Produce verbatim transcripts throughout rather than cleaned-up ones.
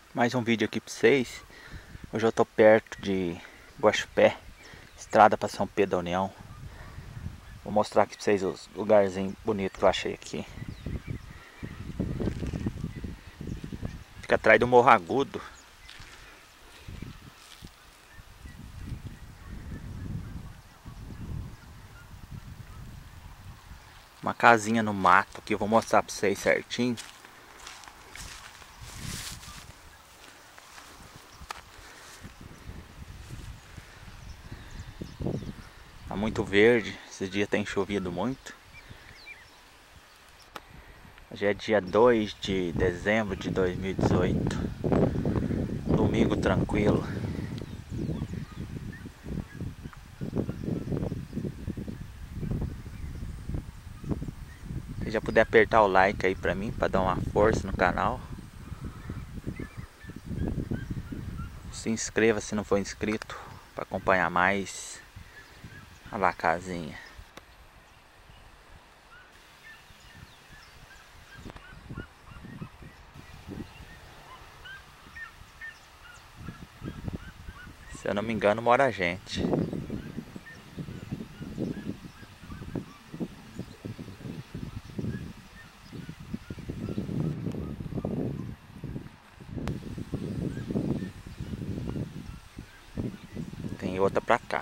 Mais um vídeo aqui para vocês. Hoje eu tô perto de Guaxupé, estrada para São Pedro da União. Vou mostrar aqui para vocês os lugarzinhos bonitos que eu achei aqui. Fica atrás do Morro Agudo. Uma casinha no mato aqui, eu vou mostrar para vocês certinho. Tá muito verde, esses dias tem chovido muito. Hoje é dia dois de dezembro de dois mil e dezoito. Um domingo tranquilo. Se já puder apertar o like aí pra mim, pra dar uma força no canal. Se inscreva se não for inscrito, pra acompanhar mais. Olha lá a casinha. Se eu não me engano, mora gente. Tem outra pra cá.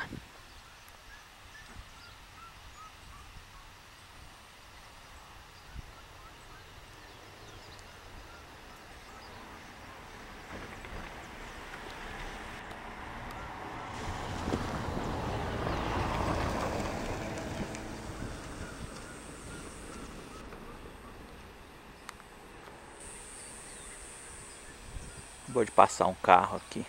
Vou de passar um carro aqui.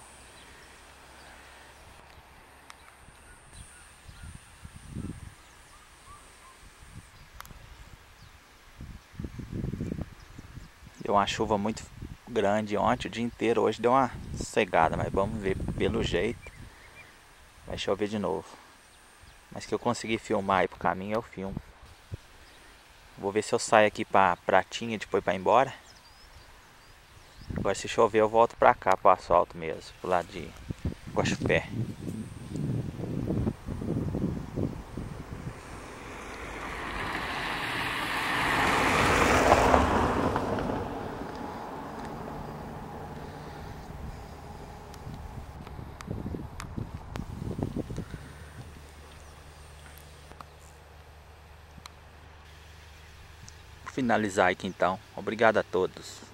Deu uma chuva muito grande ontem, o dia inteiro. Hoje deu uma cegada, mas vamos ver, pelo jeito vai chover de novo. Mas que eu consegui filmar aí pro caminho, eu filmo. Vou ver se eu saio aqui pra Pratinha depois pra ir embora. Agora se chover eu volto pra cá, pro asfalto mesmo, pro lado de Guaxupé. Vou finalizar aqui então. Obrigado a todos.